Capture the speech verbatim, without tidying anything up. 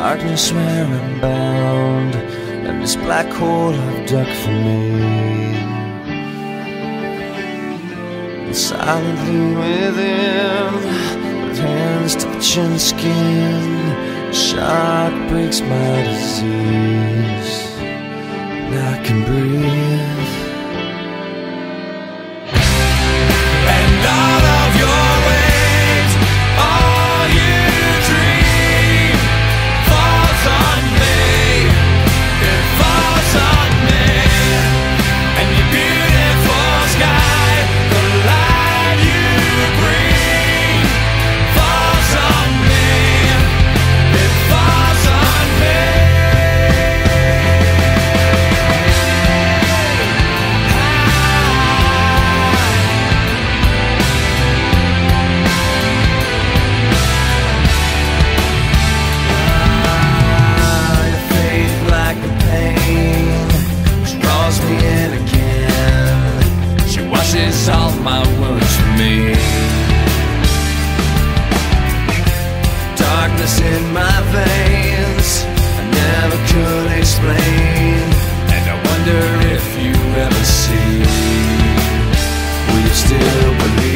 darkness where I'm bound, and this black hole I've dug for me. And silently within, with hands touching skin, a shock breaks my disease, and I can breathe. And all of your wings, all you dream, falls on me, it falls on me. And your beautiful sky, the light you bring, falls on me, it falls on me. Washes all my wounds for me. Darkness in my veins, I never could explain, and I wonder if you ever see. Will you still believe?